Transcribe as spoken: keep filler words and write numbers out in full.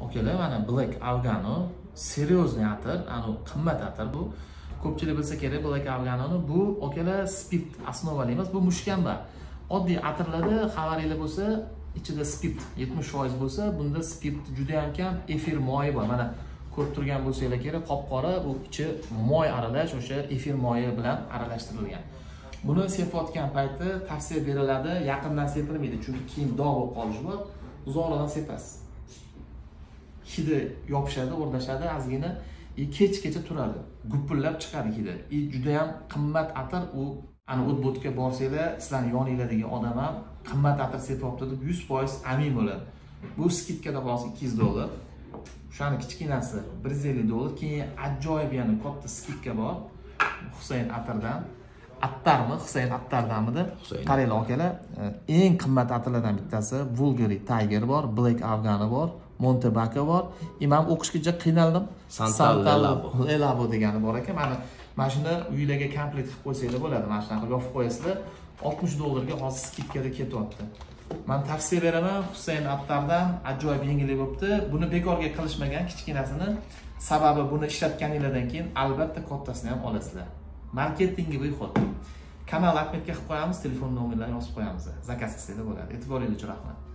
Okalar, mana Black Afghano seriozniy atir, anu qimmat atir bu. Ko'pchilik bilsa kerak Black Afghanoni bu okalar spirt asnovali emas, bu mushkamba. Oddiy atirlarda xabaringlar bo'lsa, ichida spirt yetmish foiz bo'lsa, bunda spirt juda ham kam, efir moyi bor. Mana ko'rib turgan bo'lsanglar kerak, qop-qora bu ichi moy aralash, o'sha efir moyi bilan aralashtirilgan. Buni sepayotgan payti tavsiya beriladi, yaqindan sepilmaydi, chunki keyin dog' bo'lib qolishi bor. Uzoqroqdan sepasiz. Hidi yopishadi, o'rnashadi, ozgina kech-kecha turadi. Gupillab chiqadi hidi. I juda ham qimmat atir, u ana o't-bo'tga borsanglar, sizlarning yoninglardagi odam ham qimmat atir sepyapti deb yuz foiz amin bo'ladi. Bu skidkada qolsa ikki yuz dollar. O'shani kichkinasi bir yuz ellik dollar, keyin ajoyib yana katta skidka bor. Husayn atirdan. Attarmi, Husayn Attardanmidi? Qaranglar akalar, eng qimmat atirlardan bittasi Bulgari Tiger bor, Black Afghano bor, Montebacco bor. Imam o'qishga juda qiynaldim. Santal Lelabo degani bor ekan. Mana mana shunda uylarga komplet qilib qo'ysanglar bo'ladi. Mana shunaqa yopib qo'yasizlar. oltmish dollarga hozir skidkada ketyapti. Men tavsiya beraman, Husayn Attardan ajoyib yengillik bo'libdi. Buni bekorga qilishmagan kichkinasini. Sababi buni ishlatganinglardan keyin albatta kattasini ham olasizlar. Marketingi bexod. Kanal Ahmedga qilib qo'yamiz, telefon nomerlarini yozib qo'yamiz. Zakaz qilsanglar bo'ladi. E'tiboringiz uchun rahmat.